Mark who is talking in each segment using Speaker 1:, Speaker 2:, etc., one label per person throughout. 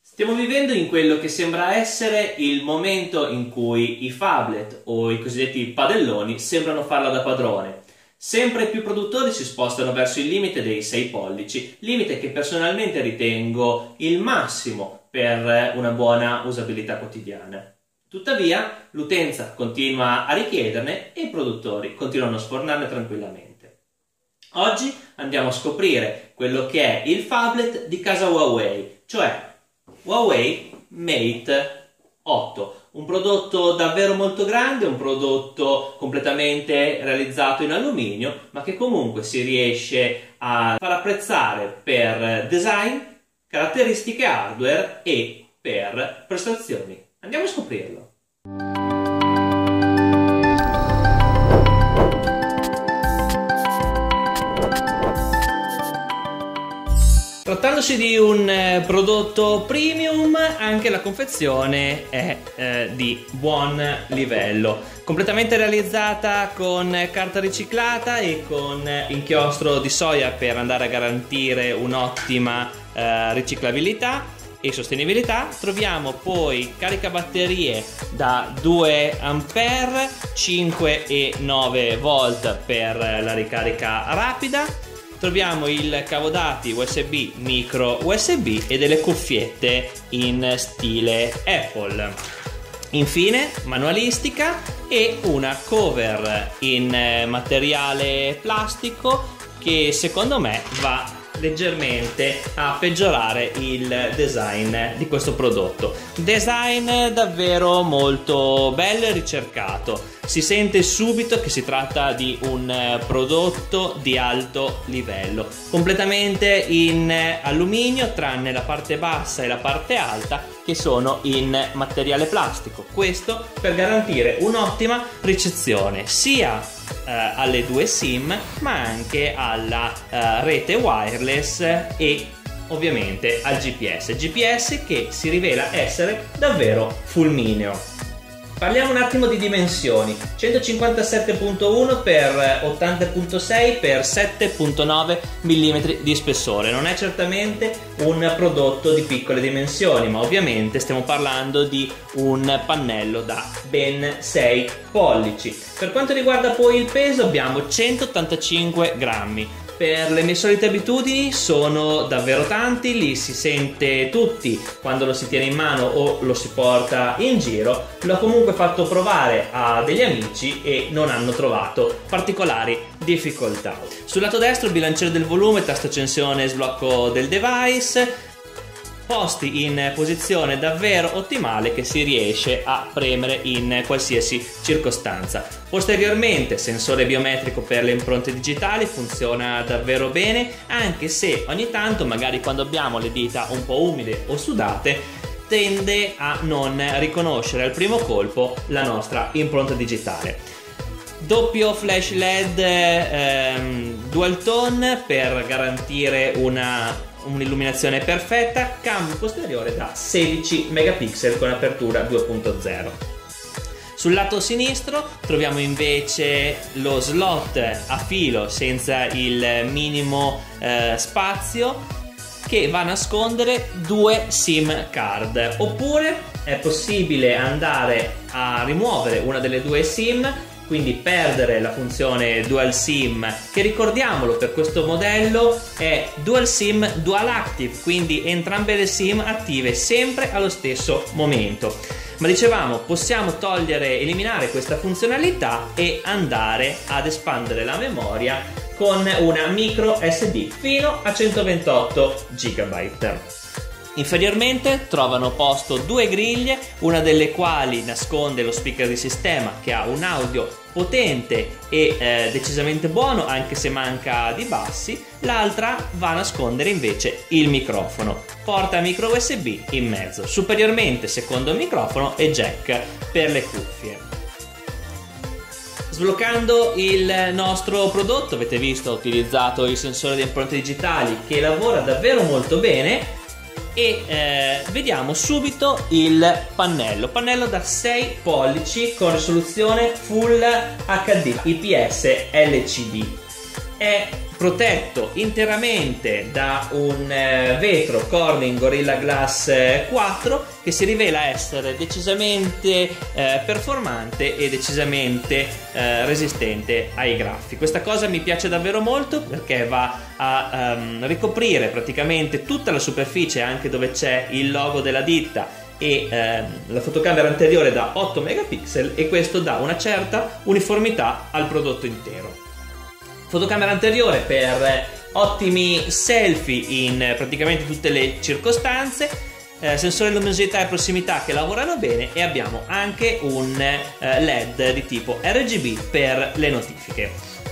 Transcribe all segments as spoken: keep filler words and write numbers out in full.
Speaker 1: Stiamo vivendo in quello che sembra essere il momento in cui i phablet o i cosiddetti padelloni sembrano farla da padrone. Sempre più produttori si spostano verso il limite dei sei pollici, limite che personalmente ritengo il massimo per una buona usabilità quotidiana. Tuttavia, l'utenza continua a richiederne e i produttori continuano a sfornarne tranquillamente. Oggi andiamo a scoprire quello che è il phablet di casa Huawei, cioè Huawei Mate otto, un prodotto davvero molto grande, un prodotto completamente realizzato in alluminio, ma che comunque si riesce a far apprezzare per design, caratteristiche hardware e per prestazioni. Andiamo a scoprirlo. Trattandosi di un eh, prodotto premium, anche la confezione è eh, di buon livello, completamente realizzata con carta riciclata e con inchiostro di soia per andare a garantire un'ottima eh, riciclabilità e sostenibilità. Troviamo poi caricabatterie da due ampere, cinque e nove volt per la ricarica rapida. Troviamo il cavo dati U S B micro U S B e delle cuffiette in stile Apple. Infine manualistica e una cover in materiale plastico che secondo me va leggermente a peggiorare il design di questo prodotto. Design davvero molto bello e ricercato. Si sente subito che si tratta di un prodotto di alto livello, completamente in alluminio tranne la parte bassa e la parte alta che sono in materiale plastico. Questo per garantire un'ottima ricezione sia eh, alle due SIM ma anche alla eh, rete wireless e ovviamente al G P S. G P S che si rivela essere davvero fulmineo. Parliamo un attimo di dimensioni: centocinquantasette virgola uno per ottanta virgola sei per sette virgola nove millimetri di spessore. Non è certamente un prodotto di piccole dimensioni, ma ovviamente stiamo parlando di un pannello da ben sei pollici. Per quanto riguarda poi il peso abbiamo centottantacinque grammi. Per le mie solite abitudini sono davvero tanti, li si sente tutti quando lo si tiene in mano o lo si porta in giro. L'ho comunque fatto provare a degli amici e non hanno trovato particolari difficoltà. Sul lato destro bilanciere del volume, tasto accensione e sblocco del device, posti in posizione davvero ottimale che si riesce a premere in qualsiasi circostanza. Posteriormente sensore biometrico per le impronte digitali, funziona davvero bene, anche se ogni tanto, magari quando abbiamo le dita un po' umide o sudate, tende a non riconoscere al primo colpo la nostra impronta digitale. Doppio flash L E D ehm, dual tone per garantire una un'illuminazione perfetta, cambio posteriore da sedici megapixel con apertura due punto zero. Sul lato sinistro troviamo invece lo slot a filo senza il minimo eh, spazio che va a nascondere due SIM card, oppure è possibile andare a rimuovere una delle due SIM, quindi perdere la funzione Dual SIM, che ricordiamolo per questo modello è Dual SIM Dual Active, quindi entrambe le SIM attive sempre allo stesso momento. Ma dicevamo, possiamo togliere, eliminare questa funzionalità e andare ad espandere la memoria con una micro S D fino a centoventotto gigabyte. Inferiormente trovano posto due griglie, una delle quali nasconde lo speaker di sistema che ha un audio potente e eh, decisamente buono anche se manca di bassi, l'altra va a nascondere invece il microfono. Porta micro U S B in mezzo, superiormente secondo microfono e jack per le cuffie. Sbloccando il nostro prodotto, avete visto, ho utilizzato il sensore di impronte digitali che lavora davvero molto bene. E eh, vediamo subito il pannello pannello da sei pollici con risoluzione Full H D I P S L C D. è protetto interamente da un eh, vetro Corning Gorilla Glass quattro che si rivela essere decisamente eh, performante e decisamente eh, resistente ai graffi. Questa cosa mi piace davvero molto perché va a um, ricoprire praticamente tutta la superficie, anche dove c'è il logo della ditta, e ehm, la fotocamera anteriore da otto megapixel, e questo dà una certa uniformità al prodotto intero. Fotocamera anteriore per ottimi selfie in praticamente tutte le circostanze, eh, sensore luminosità e prossimità che lavorano bene, e abbiamo anche un eh, L E D di tipo R G B per le notifiche.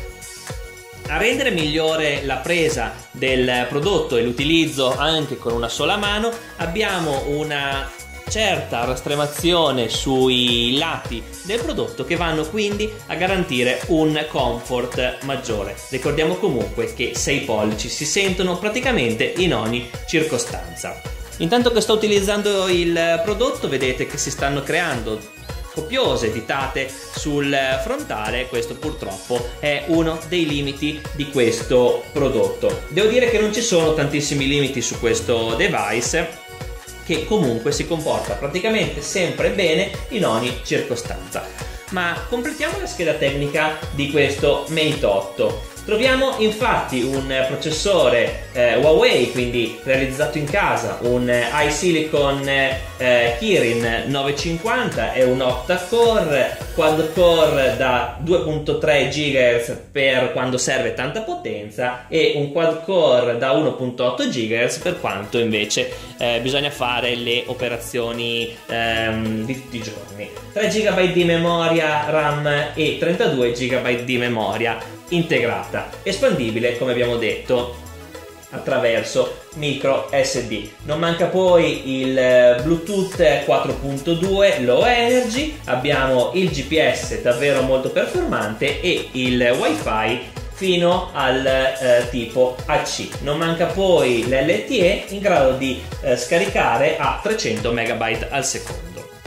Speaker 1: A rendere migliore la presa del prodotto e l'utilizzo anche con una sola mano, abbiamo una certa rastremazione sui lati del prodotto che vanno quindi a garantire un comfort maggiore. Ricordiamo comunque che sei pollici si sentono praticamente in ogni circostanza. Intanto che sto utilizzando il prodotto, vedete che si stanno creando copiose ditate sul frontale. Questo purtroppo è uno dei limiti di questo prodotto. Devo dire che non ci sono tantissimi limiti su questo device, che comunque si comporta praticamente sempre bene in ogni circostanza. Ma completiamo la scheda tecnica di questo Mate otto. Troviamo infatti un processore eh, Huawei, quindi realizzato in casa, un iSilicon eh, Kirin novecentocinquanta, è un octa-core, quad-core da due virgola tre gigahertz per quando serve tanta potenza, e un quad-core da uno virgola otto gigahertz per quanto invece eh, bisogna fare le operazioni ehm, di tutti i giorni. tre giga di memoria RAM e trentadue giga di memoria integrata, espandibile come abbiamo detto attraverso micro S D. Non manca poi il Bluetooth quattro punto due Low Energy, abbiamo il G P S davvero molto performante e il Wi-Fi fino al eh, tipo A C. Non manca poi l'L T E in grado di eh, scaricare a trecento megabyte al secondo.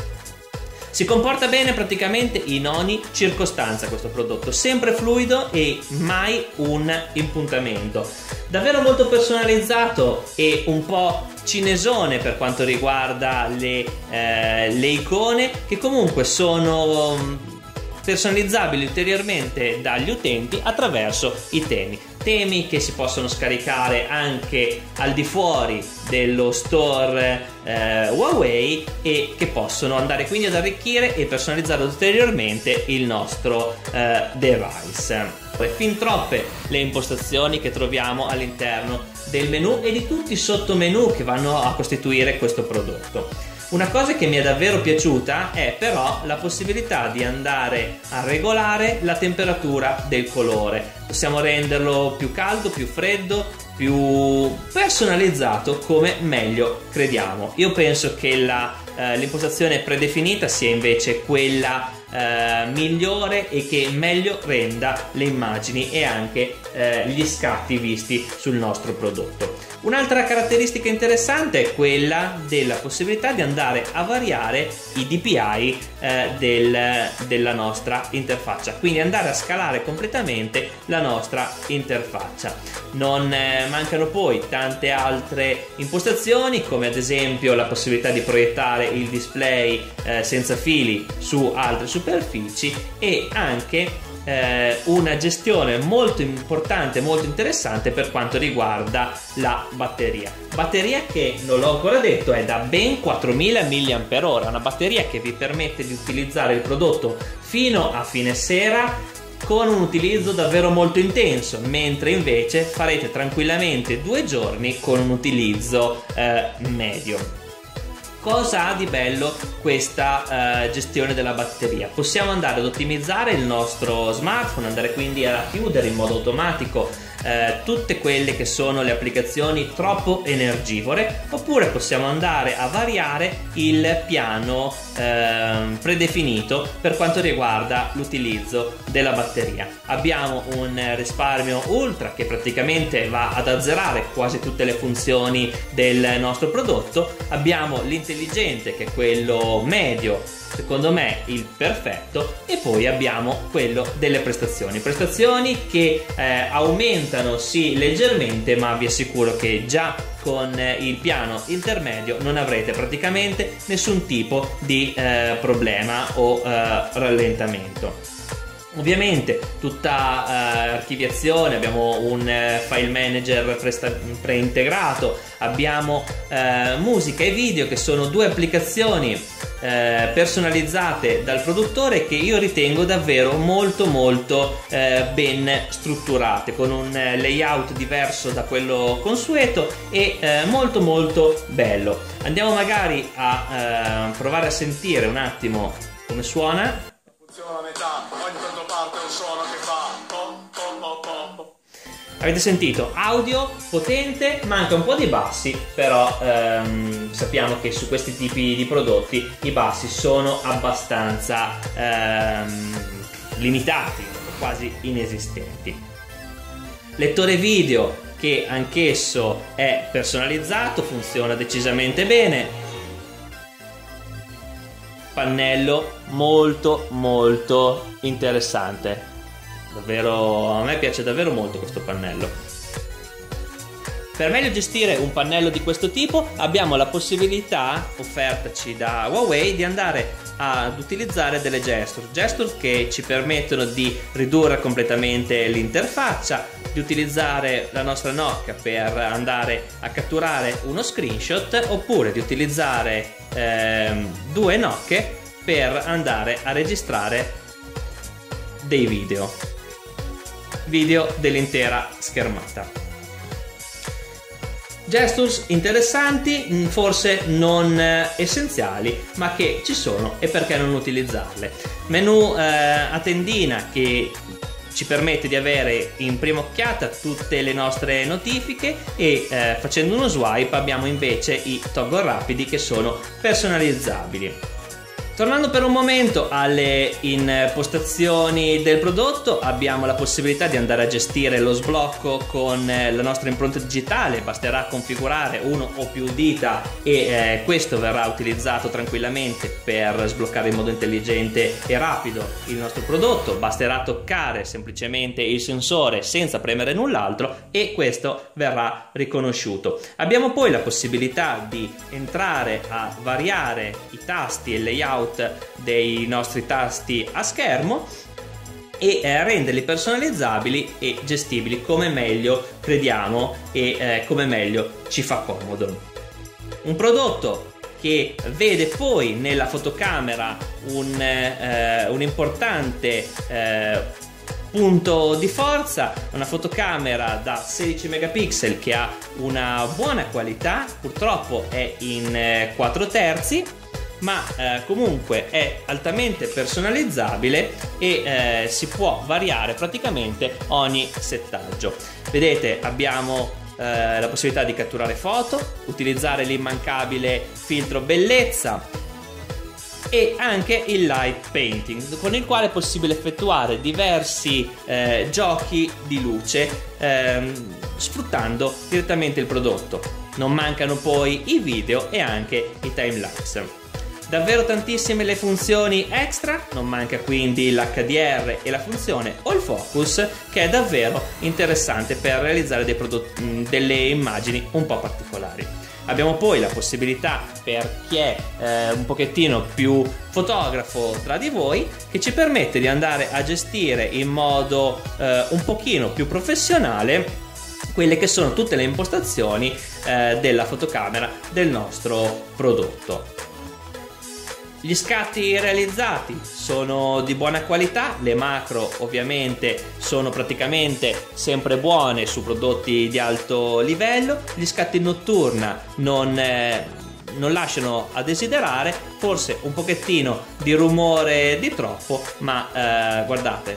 Speaker 1: Si comporta bene praticamente in ogni circostanza questo prodotto, sempre fluido e mai un impuntamento. Davvero molto personalizzato e un po' cinesone per quanto riguarda le, eh, le icone, che comunque sono personalizzabili ulteriormente dagli utenti attraverso i temi. Temi che si possono scaricare anche al di fuori dello store eh, Huawei, e che possono andare quindi ad arricchire e personalizzare ulteriormente il nostro eh, device. Fin troppe le impostazioni che troviamo all'interno del menu e di tutti i sottomenu che vanno a costituire questo prodotto. Una cosa che mi è davvero piaciuta è però la possibilità di andare a regolare la temperatura del colore. Possiamo renderlo più caldo, più freddo, più personalizzato come meglio crediamo. Io penso che la, eh, l'impostazione predefinita sia invece quella eh, migliore e che meglio renda le immagini e anche eh, gli scatti visti sul nostro prodotto. Un'altra caratteristica interessante è quella della possibilità di andare a variare i D P I eh, del, della nostra interfaccia, quindi andare a scalare completamente la nostra interfaccia. Non eh, mancano poi tante altre impostazioni, come ad esempio la possibilità di proiettare il display eh, senza fili su altre superfici, e anche Eh, una gestione molto importante, molto interessante per quanto riguarda la batteria. Batteria che, non l'ho ancora detto, è da ben quattromila milliamperi orari, una batteria che vi permette di utilizzare il prodotto fino a fine sera con un utilizzo davvero molto intenso, mentre invece farete tranquillamente due giorni con un utilizzo eh, medio. Cosa ha di bello questa uh, gestione della batteria? Possiamo andare ad ottimizzare il nostro smartphone, andare quindi a chiudere in modo automatico eh, tutte quelle che sono le applicazioni troppo energivore, oppure possiamo andare a variare il piano eh, predefinito per quanto riguarda l'utilizzo della batteria. Abbiamo un risparmio ultra che praticamente va ad azzerare quasi tutte le funzioni del nostro prodotto. Abbiamo l'intelligente, che è quello medio, secondo me il perfetto, e poi abbiamo quello delle prestazioni prestazioni che eh, aumentano sì leggermente, ma vi assicuro che già con eh, il piano intermedio non avrete praticamente nessun tipo di eh, problema o eh, rallentamento. Ovviamente tutta uh, archiviazione, abbiamo un uh, file manager preintegrato, abbiamo uh, musica e video, che sono due applicazioni uh, personalizzate dal produttore che io ritengo davvero molto molto uh, ben strutturate, con un layout diverso da quello consueto e uh, molto molto bello. Andiamo magari a uh, provare a sentire un attimo come suona.
Speaker 2: Funziona a metà, ogni tanto parte un suono che fa po, po, po, po.
Speaker 1: Avete sentito? Audio potente, manca un po' di bassi, però ehm, sappiamo che su questi tipi di prodotti i bassi sono abbastanza ehm, limitati, quasi inesistenti. Lettore video, che anch'esso è personalizzato, funziona decisamente bene. Pannello molto molto interessante, davvero, a me piace davvero molto questo pannello. Per meglio gestire un pannello di questo tipo abbiamo la possibilità offertaci da Huawei di andare ad utilizzare delle gesture gesture che ci permettono di ridurre completamente l'interfaccia, di utilizzare la nostra Nokia per andare a catturare uno screenshot, oppure di utilizzare ehm, due Nokie per andare a registrare dei video video dell'intera schermata. Gestures interessanti, forse non essenziali, ma che ci sono e perché non utilizzarle. Menu eh, a tendina che ci permette di avere in prima occhiata tutte le nostre notifiche e eh, facendo uno swipe abbiamo invece i toggle rapidi che sono personalizzabili. Tornando per un momento alle impostazioni del prodotto, abbiamo la possibilità di andare a gestire lo sblocco con la nostra impronta digitale. Basterà configurare uno o più dita e eh, questo verrà utilizzato tranquillamente per sbloccare in modo intelligente e rapido il nostro prodotto. Basterà toccare semplicemente il sensore senza premere null'altro e questo verrà riconosciuto. Abbiamo poi la possibilità di entrare a variare i tasti e il layout dei nostri tasti a schermo e eh, renderli personalizzabili e gestibili come meglio crediamo e eh, come meglio ci fa comodo. Un prodotto che vede poi nella fotocamera un, eh, un importante eh, punto di forza, una fotocamera da sedici megapixel che ha una buona qualità, purtroppo è in eh, quattro terzi, ma eh, comunque è altamente personalizzabile e eh, si può variare praticamente ogni settaggio. Vedete, abbiamo eh, la possibilità di catturare foto, utilizzare l'immancabile filtro bellezza e anche il light painting, con il quale è possibile effettuare diversi eh, giochi di luce ehm, sfruttando direttamente il prodotto. Non mancano poi i video e anche i timelapse. Davvero tantissime le funzioni extra, non manca quindi l'H D R e la funzione All Focus, che è davvero interessante per realizzare dei prodotti, delle immagini un po' particolari. Abbiamo poi la possibilità, per chi è eh, un pochettino più fotografo tra di voi, che ci permette di andare a gestire in modo eh, un pochino più professionale quelle che sono tutte le impostazioni eh, della fotocamera del nostro prodotto. Gli scatti realizzati sono di buona qualità, le macro ovviamente sono praticamente sempre buone su prodotti di alto livello, gli scatti in notturna non, eh, non lasciano a desiderare, forse un pochettino di rumore di troppo, ma eh, guardate,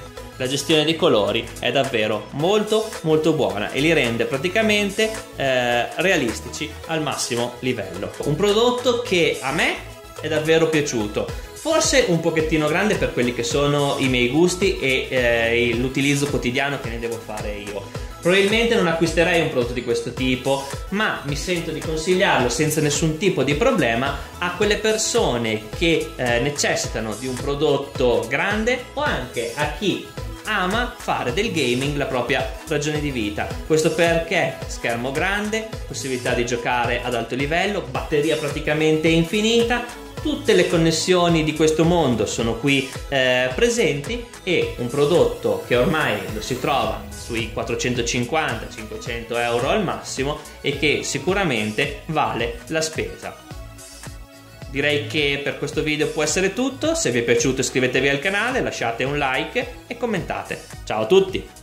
Speaker 1: la gestione dei colori è davvero molto molto buona e li rende praticamente eh, realistici al massimo livello. Un prodotto che a me è davvero piaciuto, forse un pochettino grande per quelli che sono i miei gusti e eh, l'utilizzo quotidiano che ne devo fare io. Probabilmente non acquisterei un prodotto di questo tipo, ma mi sento di consigliarlo senza nessun tipo di problema a quelle persone che eh, necessitano di un prodotto grande o anche a chi ama fare del gaming la propria ragione di vita. Questo perché schermo grande, possibilità di giocare ad alto livello, batteria praticamente infinita, tutte le connessioni di questo mondo sono qui eh, presenti e un prodotto che ormai lo si trova sui quattrocentocinquanta cinquecento euro al massimo e che sicuramente vale la spesa. Direi che per questo video può essere tutto. Se vi è piaciuto iscrivetevi al canale, lasciate un like e commentate. Ciao a tutti!